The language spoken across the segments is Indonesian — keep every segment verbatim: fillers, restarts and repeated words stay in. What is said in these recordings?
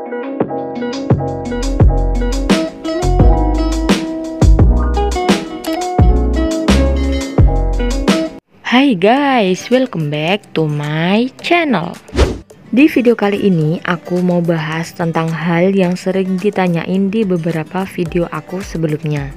Hai guys, welcome back to my channel. Di video kali ini aku mau bahas tentang hal yang sering ditanyain di beberapa video aku sebelumnya.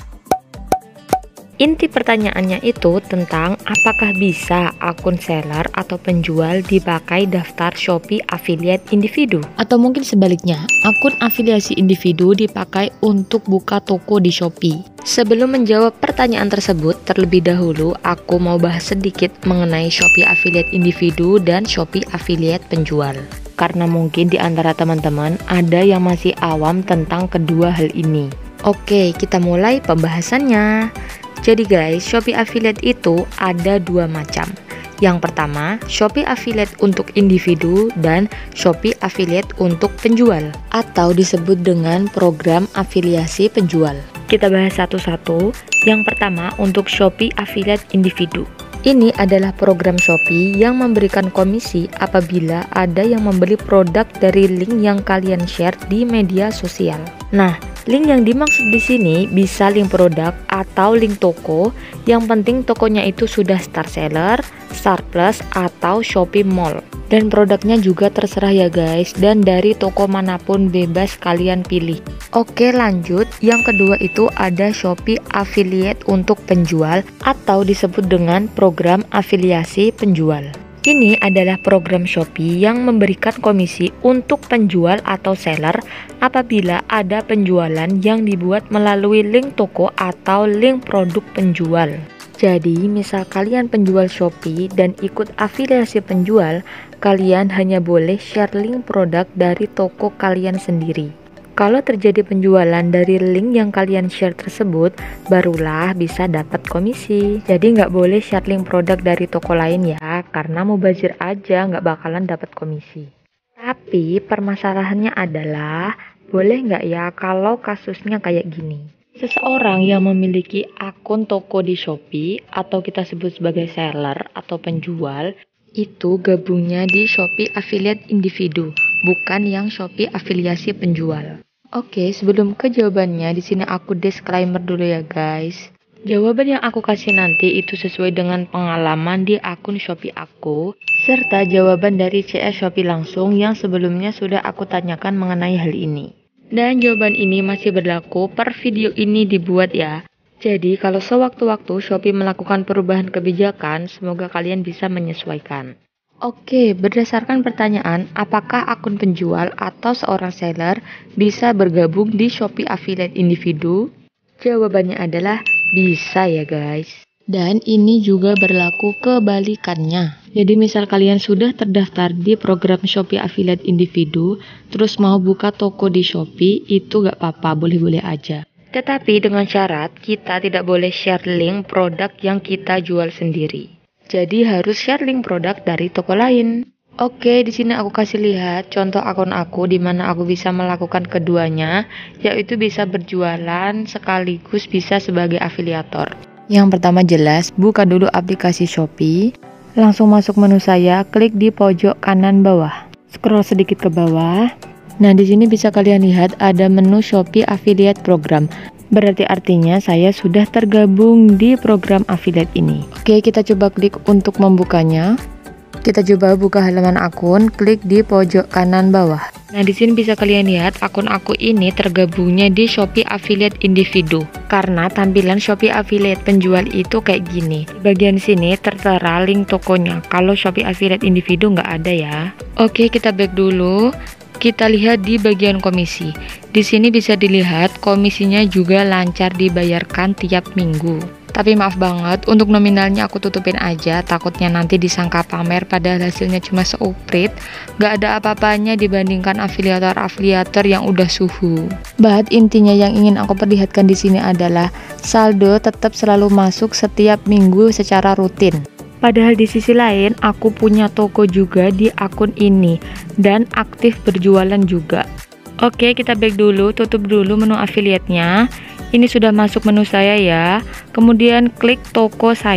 Inti pertanyaannya itu tentang apakah bisa akun seller atau penjual dipakai daftar Shopee affiliate individu, atau mungkin sebaliknya, akun afiliasi individu dipakai untuk buka toko di Shopee. Sebelum menjawab pertanyaan tersebut, terlebih dahulu aku mau bahas sedikit mengenai Shopee affiliate individu dan Shopee affiliate penjual. Karena mungkin di antara teman-teman ada yang masih awam tentang kedua hal ini. Oke, kita mulai pembahasannya. Jadi guys, Shopee affiliate itu ada dua macam. Yang pertama, Shopee affiliate untuk individu dan Shopee affiliate untuk penjual, atau disebut dengan program afiliasi penjual. Kita bahas satu-satu. Yang pertama, untuk Shopee affiliate individu. Ini adalah program Shopee yang memberikan komisi apabila ada yang membeli produk dari link yang kalian share di media sosial. Nah, link yang dimaksud di sini bisa link produk atau link toko. Yang penting tokonya itu sudah Star Seller, Star Plus, atau Shopee Mall. Dan produknya juga terserah ya guys, dan dari toko manapun bebas kalian pilih. Oke, lanjut. Yang kedua itu ada Shopee affiliate untuk penjual atau disebut dengan program afiliasi penjual. Ini adalah program Shopee yang memberikan komisi untuk penjual atau seller apabila ada penjualan yang dibuat melalui link toko atau link produk penjual. Jadi, misal kalian penjual Shopee dan ikut afiliasi penjual, kalian hanya boleh share link produk dari toko kalian sendiri. Kalau terjadi penjualan dari link yang kalian share tersebut, barulah bisa dapat komisi. Jadi nggak boleh share link produk dari toko lain ya, karena mubazir aja nggak bakalan dapat komisi. Tapi permasalahannya adalah, boleh nggak ya kalau kasusnya kayak gini? Seseorang yang memiliki akun toko di Shopee, atau kita sebut sebagai seller atau penjual, itu gabungnya di Shopee affiliate individu, bukan yang Shopee afiliasi penjual. Oke, sebelum ke jawabannya, di sini aku disclaimer dulu ya guys. Jawaban yang aku kasih nanti itu sesuai dengan pengalaman di akun Shopee aku, serta jawaban dari C S Shopee langsung yang sebelumnya sudah aku tanyakan mengenai hal ini. Dan jawaban ini masih berlaku per video ini dibuat ya. Jadi kalau sewaktu-waktu Shopee melakukan perubahan kebijakan, semoga kalian bisa menyesuaikan. Oke, berdasarkan pertanyaan, apakah akun penjual atau seorang seller bisa bergabung di Shopee affiliate individu? Jawabannya adalah bisa ya guys. Dan ini juga berlaku kebalikannya. Jadi misal kalian sudah terdaftar di program Shopee affiliate individu, terus mau buka toko di Shopee, itu gak apa-apa, boleh-boleh aja. Tetapi dengan syarat kita tidak boleh share link produk yang kita jual sendiri. Jadi harus share link produk dari toko lain. Oke, di sini aku kasih lihat contoh akun aku di mana aku bisa melakukan keduanya, yaitu bisa berjualan sekaligus bisa sebagai afiliator. Yang pertama jelas, buka dulu aplikasi Shopee, langsung masuk menu saya, klik di pojok kanan bawah, scroll sedikit ke bawah. Nah, di sini bisa kalian lihat ada menu Shopee Affiliate Program. Berarti artinya saya sudah tergabung di program affiliate ini. Oke, kita coba klik untuk membukanya. Kita coba buka halaman akun, klik di pojok kanan bawah. Nah, di sini bisa kalian lihat akun aku ini tergabungnya di Shopee affiliate individu. Karena tampilan Shopee affiliate penjual itu kayak gini. Di bagian sini tertera link tokonya. Kalau Shopee affiliate individu nggak ada ya. Oke, kita back dulu. Kita lihat di bagian komisi. Di sini bisa dilihat komisinya juga lancar dibayarkan tiap minggu. Tapi maaf banget, untuk nominalnya aku tutupin aja, takutnya nanti disangka pamer padahal hasilnya cuma seuprit. Gak ada apa-apanya dibandingkan afiliator-afiliator yang udah suhu. But intinya yang ingin aku perlihatkan di sini adalah saldo tetap selalu masuk setiap minggu secara rutin. Padahal di sisi lain, aku punya toko juga di akun ini dan aktif berjualan juga. Oke, kita back dulu, tutup dulu menu affiliate-nya. Ini sudah masuk menu saya ya. Kemudian klik toko saya.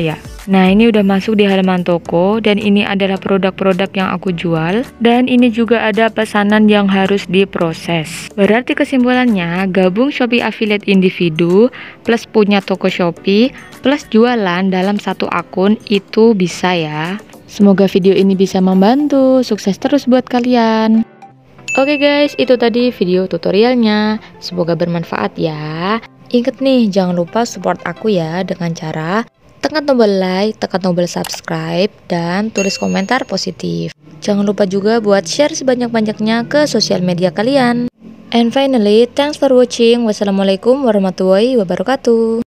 Nah, ini udah masuk di halaman toko dan ini adalah produk-produk yang aku jual dan ini juga ada pesanan yang harus diproses. Berarti kesimpulannya, gabung Shopee Affiliate Individu plus punya toko Shopee plus jualan dalam satu akun itu bisa ya. Semoga video ini bisa membantu. Sukses terus buat kalian. Oke guys, itu tadi video tutorialnya. Semoga bermanfaat ya. Ingat nih, jangan lupa support aku ya dengan cara tekan tombol like, tekan tombol subscribe, dan tulis komentar positif. Jangan lupa juga buat share sebanyak-banyaknya ke sosial media kalian. And finally, thanks for watching. Wassalamualaikum warahmatullahi wabarakatuh.